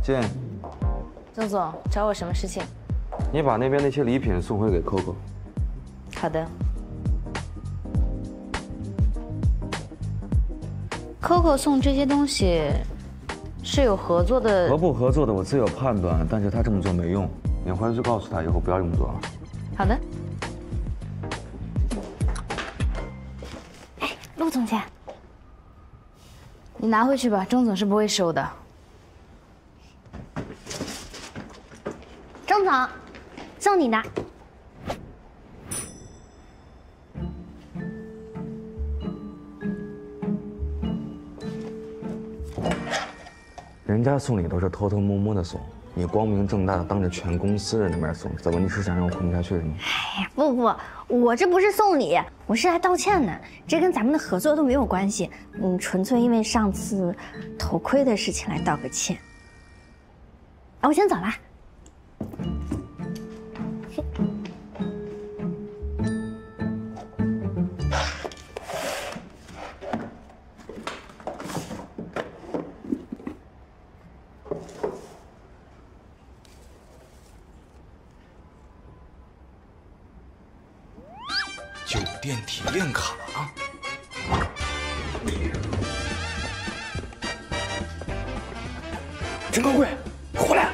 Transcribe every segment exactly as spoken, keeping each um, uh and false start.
见。 曾总找我什么事情？ 你把那边那些礼品送回给 Coco。 好的。Coco 送这些东西是有合作的， 合不合作的我自有判断，但是他这么做没用，你回去告诉他以后不要这么做啊。 好的。 哎，陆总监， 你拿回去吧，钟总是不会收的。 钟总，送你的。 人家送礼都是偷偷摸摸的送，你光明正大的当着全公司人的面送，怎么你是想让我混不下去是吗？ 哎呀，不不，我这不是送礼，我是来道歉的，这跟咱们的合作都没有关系，嗯，纯粹因为上次头盔的事情来道个歉。啊，我先走了。 酒店体验卡。陈高贵，回来！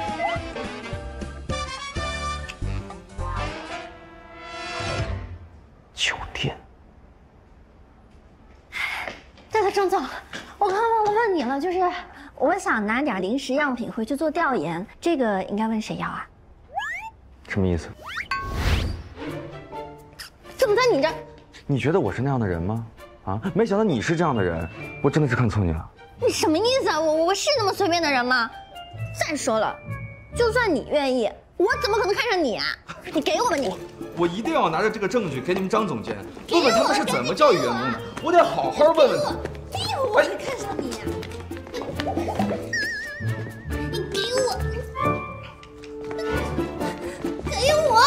酒店。 对了，郑总，我刚忘了问你了，就是我想拿点临时样品回去做调研，这个应该问谁要啊？ 什么意思？ 怎么在你这？ 你觉得我是那样的人吗？啊，没想到你是这样的人，我真的是看错你了。 你什么意思啊？我我是那么随便的人吗？再说了，就算你愿意，我怎么可能看上你啊？你给我吧你！ 我一定要拿着这个证据给你们张总监，问问他们是怎么教育员工的，我得好好问问他。 给我，我才看上你。你给我，给我！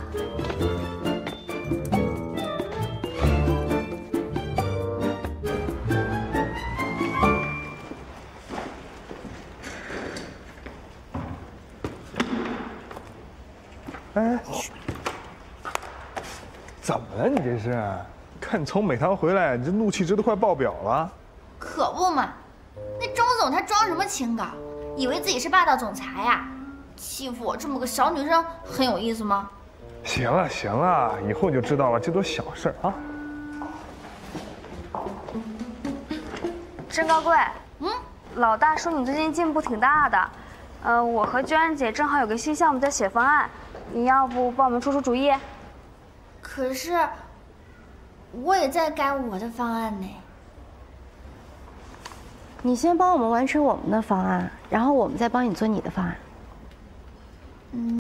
哎，怎么了？你这是？看你从美团回来，你这怒气值都快爆表了。 可不嘛，那钟总他装什么清高，以为自己是霸道总裁呀？欺负我这么个小女生很有意思吗？ 行了行了，以后你就知道了，这都小事啊。 甄高贵，嗯，老大说你最近进步挺大的，呃，我和娟娟姐正好有个新项目在写方案。你要不帮我们出出主意？ 可是，我也在改我的方案呢。 你先帮我们完成我们的方案，然后我们再帮你做你的方案。嗯。